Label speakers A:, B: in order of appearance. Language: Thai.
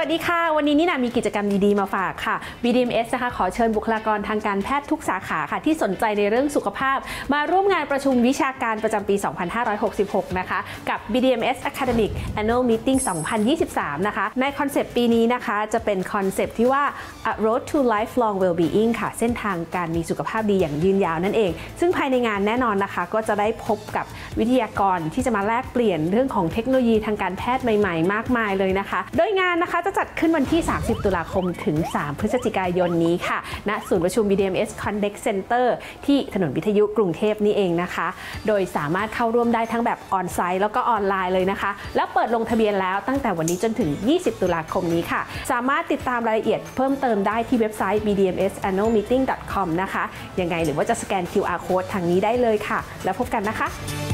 A: วัสดีค่ะวันนี้นี่นะมีกิจกรรมดีๆมาฝากค่ะ BDMS นะคะขอเชิญบุคลากรทางการแพทย์ทุกสาขาค่ะที่สนใจในเรื่องสุขภาพมาร่วมงานประชุมวิชาการประจำปี 2566 นะคะกับ BDMS Academic Annual Meeting 2023 นะคะในคอนเซปต์ปีนี้นะคะจะเป็นคอนเซปต์ที่ว่า A Road to Lifelong Wellbeing ค่ะเส้นทางการมีสุขภาพดีอย่างยืนยาวนั่นเองซึ่งภายในงานแน่นอนนะคะก็จะได้พบกับวิทยากรที่จะมาแลกเปลี่ยนเรื่องของเทคโนโลยีทางการแพทย์ใหม่ๆมากมายเลยนะคะโดยงานนะคะจะจัดขึ้นวันที่ 30 ตุลาคมถึง 3 พฤศจิกายนนี้ค่ะณศูนย์ประชุม BDMS Contact Center ที่ถนนวิทยุกรุงเทพนี่เองนะคะโดยสามารถเข้าร่วมได้ทั้งแบบออนไซต์แล้วก็ออนไลน์เลยนะคะแล้วเปิดลงทะเบียนแล้วตั้งแต่วันนี้จนถึง 20 ตุลาคมนี้ค่ะสามารถติดตามรายละเอียดเพิ่มเติมได้ที่เว็บไซต์ bdmsannualmeeting.com นะคะยังไงหรือว่าจะสแกน QR Code ทางนี้ได้เลยค่ะแล้วพบกันนะคะ